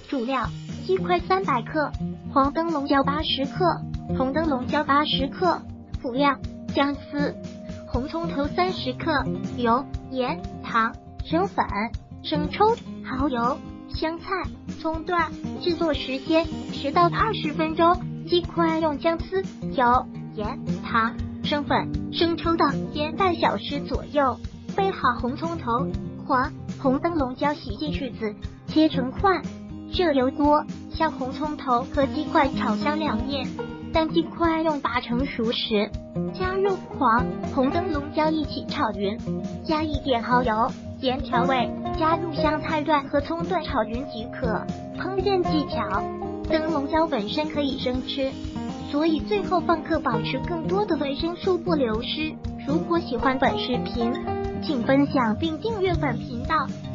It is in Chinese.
主料：鸡块300克，黄灯笼椒80克，红灯笼椒80克。辅料：姜丝、红葱头30克，油、盐、糖、生粉、生抽、蚝油、香菜、葱段。制作时间10到20分钟。鸡块用姜丝、油、盐、糖、生粉、生抽等腌半小时左右。备好红葱头、黄、红灯笼椒，洗净去籽，切成块。热油锅，将红葱头和鸡块炒香两面。当鸡块用8成熟时，加入黄、红灯笼椒一起炒匀，加一点蚝油、盐调味，加入香菜段和葱段炒匀即可。烹饪技巧：灯笼椒本身可以生吃，所以最后放克保持更多的维生素不流失。如果喜欢本视频，请分享并订阅本频道。